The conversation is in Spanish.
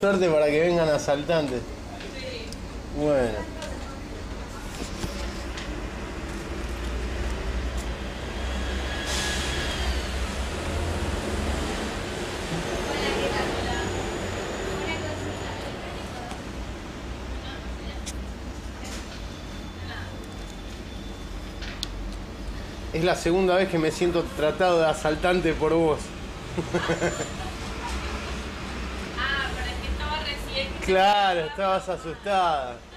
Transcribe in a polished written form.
Suerte para que vengan asaltantes. Sí. Bueno. Hola, ¿qué tal? Hola. Una cosita. Es la segunda vez que me siento tratado de asaltante por vos. Ah, para el que estaba recién. Claro, estabas asustada.